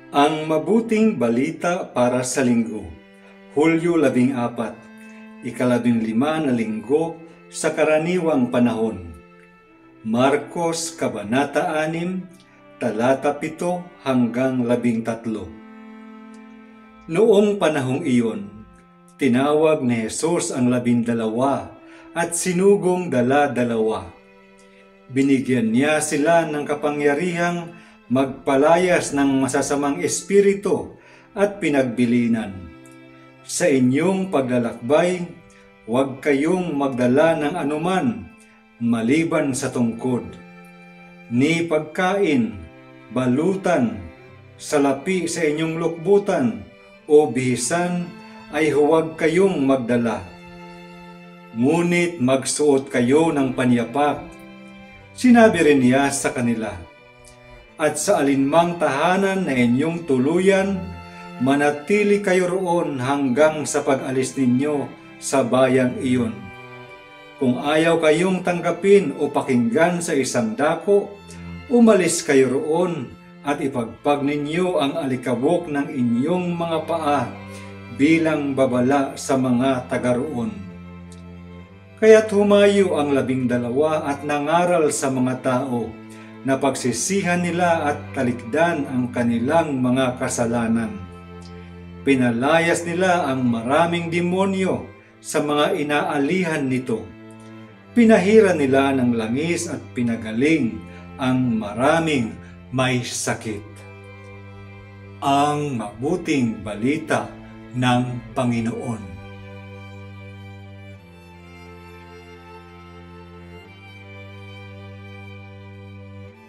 Ang mabuting balita para sa linggo, Hulyo 14, ika-15 na linggo sa karaniwang panahon. Marcos Kabanata 6, talata 7 hanggang 13. Noong panahong iyon, tinawag ni Jesus ang 12 at sinugong dala-dalawa. Binigyan niya sila ng kapangyarihang magpalayas ng masasamang espiritu at pinagbilinan. Sa inyong paglalakbay, huwag kayong magdala ng anuman maliban sa tungkod, ni pagkain, balutan, salapi sa inyong lukbutan o bihisan ay huwag kayong magdala. Ngunit magsuot kayo ng panyapak. Sinabi rin niya sa kanila, at sa alinmang tahanan na inyong tuluyan, manatili kayo roon hanggang sa pag-alis ninyo sa bayang iyon. Kung ayaw kayong tanggapin o pakinggan sa isang dako, umalis kayo roon at ipagpag ninyo ang alikabok ng inyong mga paa bilang babala sa mga taga roon. Kaya't humayo ang 12 at nangaral sa mga tao na pagsisihan nila at talikdan ang kanilang mga kasalanan. Pinalayas nila ang maraming demonyo sa mga inaalihan nito. Pinahira nila ng langis at pinagaling ang maraming may sakit. Ang mabuting balita ng Panginoon.